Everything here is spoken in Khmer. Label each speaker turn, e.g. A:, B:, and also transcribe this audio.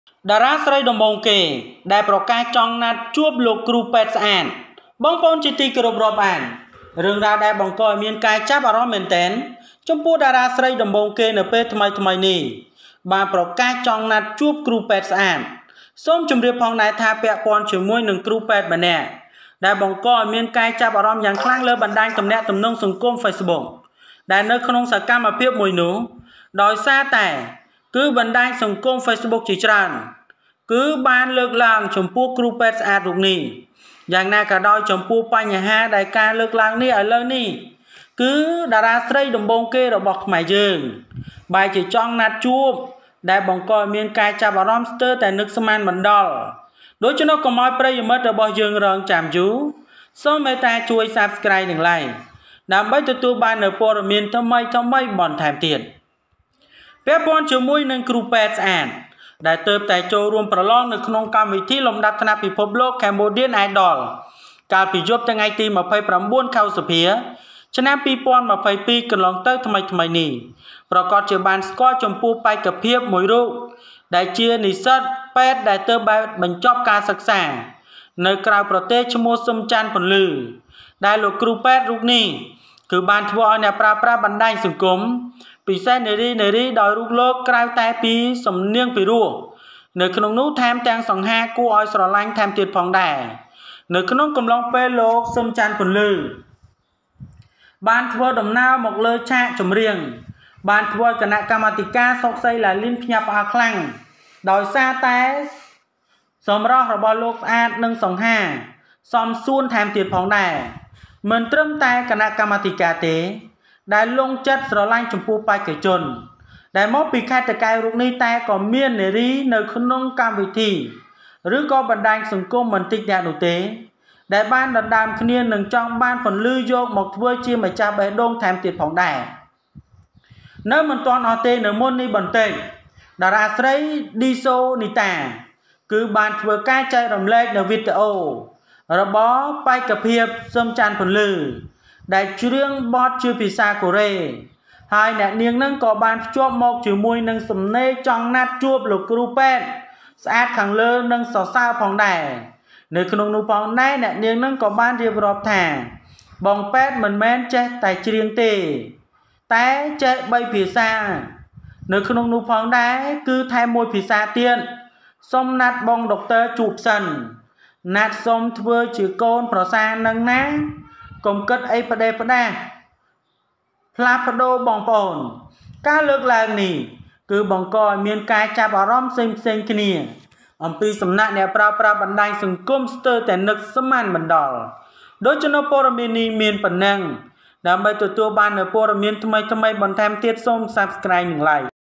A: តារាស្រីដំបងគេដែលប្រកាសចង់ណាត់ជួបលោកគ្រូពេទ្យស្អាតបងប្អូនជាទីគោរពរាប់អានរឿងរ៉ាវដែលបង្កឲ្យមានការចាប់អារម្មណ៍មែនទែនចំពោះតារាស្រីដំបងគេនៅពេលថ្មីនេះបានប្រកាសចង់ណាត់ជួបគ្រូពេទ្យស្អាតសូមជម្រាបផងដែរថាពាក់ព័ន្ធជាមួយនឹងគ្រូពេទ្យម្នាក់ដែលបង្កឲ្យមានការចាប់អារម្មណ៍យ៉ាងខ្លាំងលើបណ្ដាញទំនាក់ទំនងសង្គម Facebook ដែលនៅក្នុងសកម្មភាពមួយនោះដោយសារតែគឺបណ្ដាញសង្គម Facebook ជាច្រើនគឺបានលើកឡើងចំពោះគ្រូពេទ្យស្អាតរូបនេះយ៉ាងណាក៏ដោយចំពោះបញ្ហាដែលការលើកឡើងនេះឥឡូវនេះគឺតារាស្រីដំបងគេរបស់ខ្មែរយើងបែរជាចង់ណាត់ជួបដែលបង្កឲ្យមានការចាប់អារម្មណ៍ស្ទើរតែនឹកស្មានមិនដល់ដូច្នោះកុំឲ្យប្រិយមិត្តរបស់យើងរងចាំយូរសូមមេត្តាជួយ Subscribe និង Like ដើម្បីទទួលបាននូវព័ត៌មានថ្មីបន្ថែមទៀតពាក់ព័ន្ធជាមួយនឹងគ្រូពេទ្យស្អាតដែលទើបតែចូលរួមប្រឡងនៅក្នុងកម្មវិធីលំដាប់ថ្នាក់ពិភពលោក Cambodian Idol កាលពីយប់ថ្ងៃទី29 ខែឧសភាឆ្នាំ2022កន្លងទៅថ្មីនេះប្រកាសជាបានស្គាល់ចំពោះបេក្ខភាពមួយរូបដែលជានិស្សិតពេទ្យដែលទើបបញ្ចប់ការសិក្សានៅក្រៅប្រទេសឈ្មោះស៊ឹមច័ន្ទពន្លឺដែលលោកគ្រូពេទ្យរូបនេះគឺបានធ្វើឲ្យអ្នកប្រើប្រាស់បណ្ដាញសង្គមពិសេសនារីដោយរូបលោកក្រៅតែពីសំនៀងពីរោះនៅក្នុងនោះថែមទាំងសង្ហាគួរឲ្យស្រឡាញ់ថែមទៀតផងដែរនៅក្នុងកំឡុងពេលលោកស៊ឹមច័ន្ទពន្លឺបានធ្វើដំណើរមកលើឆាកចម្រៀងបានធ្វើគណៈកម្មាធិការសុកសីឡាលីនភ្ញាក់ផ្អើលខ្លាំងដោយសារតែសម្រស់របស់លោកស្អាតនិងសង្ហាសមសួនថែមទៀតផងដែរមិនត្រឹមតែគណៈកម្មាធិការទេដែលលងចិត្តស្រឡាញ់ចំពោះបេក្ខជនដែលមកពីខេត្តតាកែវរូបនេះតែក៏មាននារីនៅក្នុងកម្មវិធីឬក៏បណ្ដាញសង្គមមិនតិចអ្នកនោះទេដែលបានដណ្ដើមគ្នានឹងចង់បានពន្លឺយកមកធ្វើជាម្ចាស់បេះដូងថែមទៀតផងដែរនៅមិនទាន់អស់ទេនៅមុននេះបន្តិចតារាស្រីឌីសូនីតាគឺបានធ្វើការចែករំលែកនៅវីដេអូរបស់បេក្ខភាពស៊ឹមច័ន្ទពន្លឺដែលច្រៀងបទជាភាសាកូរ៉េហើយអ្នកនាងនឹងក៏បានភ្ជាប់មកជាមួយនឹងសំណេរចង់ណាត់ជួបលោកគ្រូពេទ្យស្អាតខាងលើនឹងសរសើរផងដែរនៅក្នុងនោះផងដែរអ្នកនាងនឹងក៏បានរៀបរាប់ថាបងពេទ្យមិនមែនចេះតែច្រៀងទេតែចេះ3ភាសានៅក្នុងនោះផងដែរគឺថែមមួយភាសាទៀតសូមណាត់បងដុកទ័រជួបសិនណាត់សូមធ្វើជាកូនប្រសានឹងណាកុំគិតអីផ្ដេសផ្ដាសផ្លាស់ប្ដូរបងប្អូនការលើកឡើងនេះគឺបង្កឲ្យមានការចាប់អារម្មណ៍ផ្សេងគ្នាអំពីសំណាក់អ្នកប្រើប្រាស់បណ្ដាញសង្គមស្ទើរតែនឹកស្មានមិនដល់ដូច្នោះព័ត៌មាននេះមានប៉ុណ្ណឹងដើម្បីទទួលបាននូវព័ត៌មានថ្មីបន្ថែមទៀតសូម Subscribe និង Like